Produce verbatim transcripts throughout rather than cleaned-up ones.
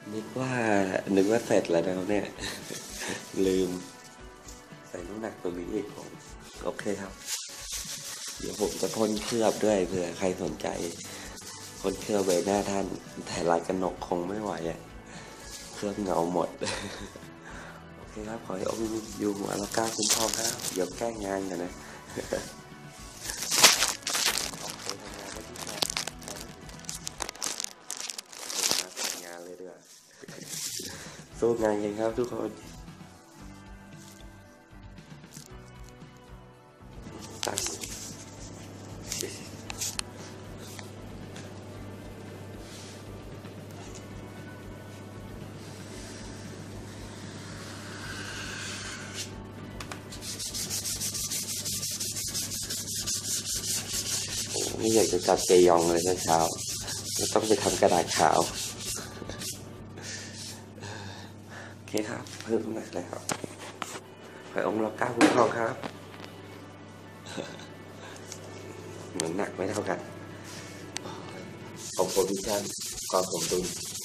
นึกว่านึกว่าเสร็จแล้วนะเนี่ยลืมใส่น้ำหนักตัวนี้อีกผมโอเคครับเดี๋ยวผมจะพ่นเคลือบด้วยเผื่อใครสนใจพ่นเคลือบใบหน้าท่านแต่ลายกระหนกคงไม่ไหวอ่ะเคลือบเงาหมดโอเคครับขอให้องค์อยู่หัวแล้วกล้าคุ้มครองครับเดี๋ยวแก้งานกันนะงานเลยด้วยสู้งานกันครับทุกคนตัดไม่อยากจะจับเจยองเลยเมื่อเช้าก็ต้องไปทำกระดาษขาวโอเคครับเพิ่มน้ำหนักเลยครับขอองค์เราก้าวคุ้มครองครับเหมือนหนักไม่เท่ากันของโพซิชันความสมดุล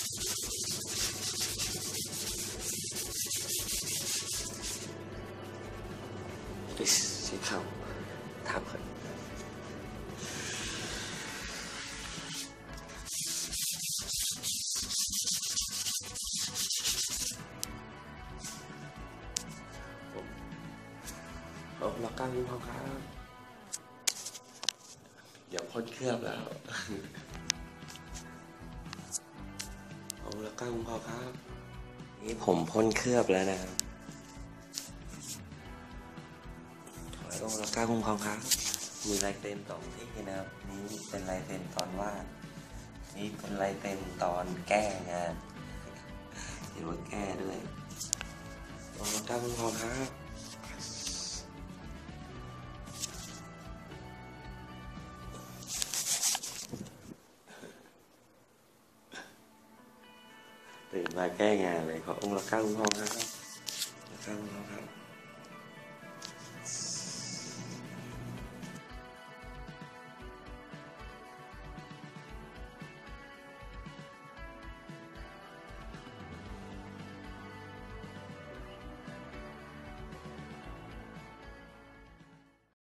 ใช้เข่าทับครับเอาเราก้าวคุ้มครองครับเดี๋ยวพ่นเคลือบแล้วเอาละก้าวคุ้มครองครับนี่ผมพ่นเคลือบแล้วนะครับขอให้องค์ละก้าวคุ้มครองครับมีลายเซ็นสองที่นะครับนี่เป็นลายเซ็นตอนวาดนี่เป็นลายเซ็นตอนแก้งานเดี๋ยวแก้ด้วยองค์ละก้าวคุ้มครองครับตื่นมาแก้งานเลยขอองค์ละก้าวคุ้มครองครับละก้าวคุ้มครองครับ